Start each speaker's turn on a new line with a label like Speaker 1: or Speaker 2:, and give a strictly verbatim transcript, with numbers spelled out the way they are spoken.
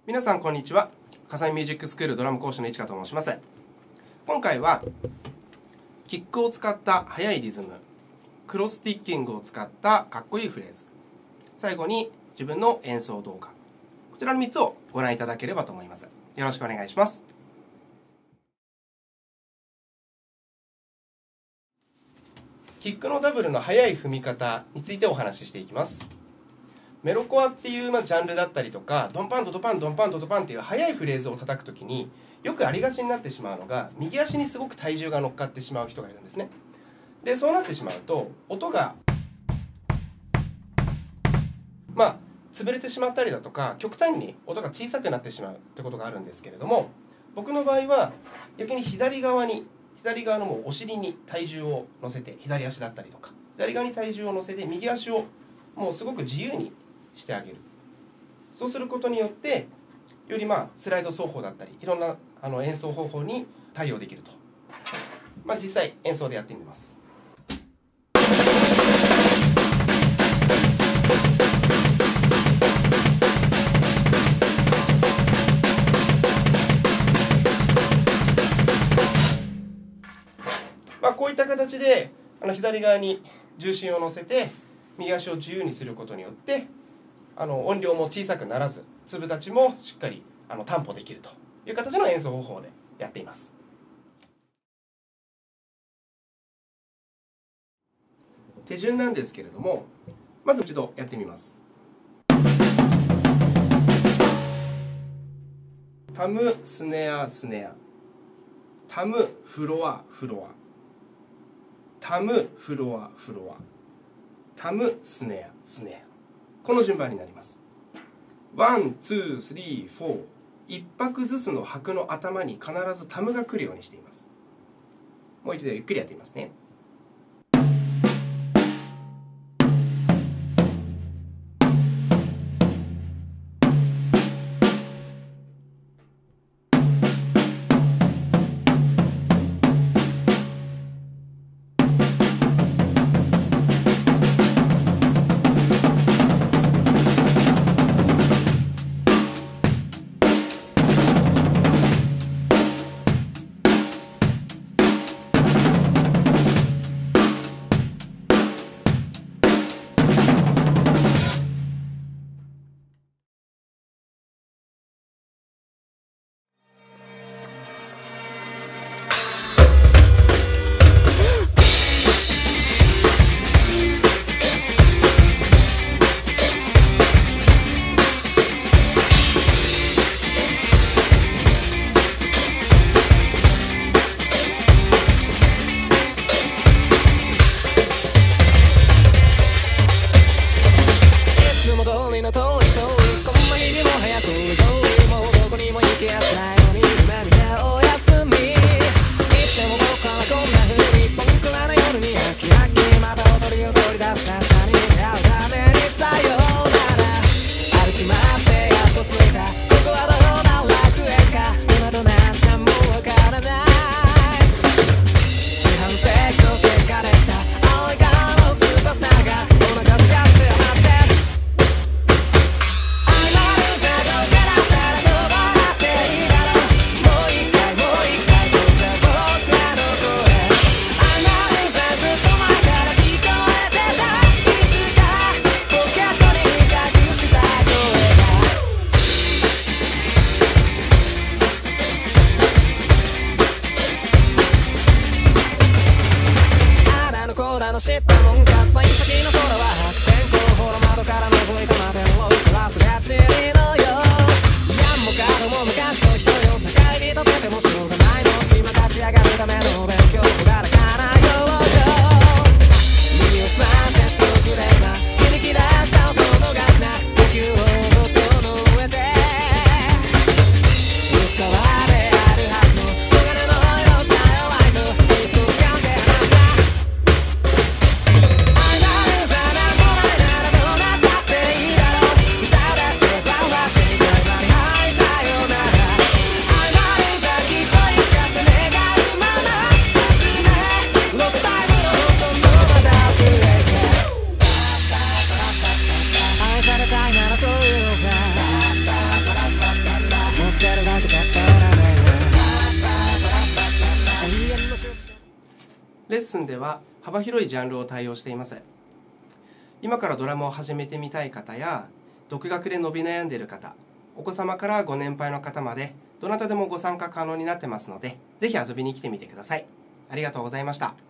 Speaker 1: 皆さんこんにちは。笠井ミュージックスクールドラム講師の市川と申します。今回はキックを使った速いリズム、クロスティッキングを使ったかっこいいフレーズ、最後に自分の演奏動画、こちらのみっつをご覧いただければと思います。よろしくお願いします。キックのダブルの速い踏み方についてお話ししていきます。メロコアっていうまあジャンルだったりとか、ドンパンドドパンドンパンドドパンっていう速いフレーズを叩くときによくありがちになってしまうのが、右足にすごく体重が乗っかってしまう人がいるんですね。でそうなってしまうと音がまあ潰れてしまったりだとか、極端に音が小さくなってしまうってことがあるんですけれども、僕の場合は逆に左側に左側のもうお尻に体重を乗せて、左足だったりとか左側に体重を乗せて右足をもうすごく自由にしてあげる。そうすることによってよりまあスライド奏法だったりいろんなあの演奏方法に対応できると、まあ、実際演奏でやってみます。まあ、こういった形であの左側に重心を乗せて右足を自由にすることによってあの音量も小さくならず、粒立ちもしっかりあの担保できるという形の演奏方法でやっています。手順なんですけれども、まず一度やってみます。タムスネアスネア、タムフロアフロア、タムフロアフロア、タムスネアスネア、この順番になります。ワン、ツー、スリー、フォー、一拍ずつの拍の頭に必ずタムが来るようにしています。もう一度ゆっくりやってみますね。 レッスンでは幅広いジャンルを対応しています。今からドラムを始めてみたい方や独学で伸び悩んでいる方、お子様からご年配の方までどなたでもご参加可能になってますので、ぜひ遊びに来てみてください。ありがとうございました。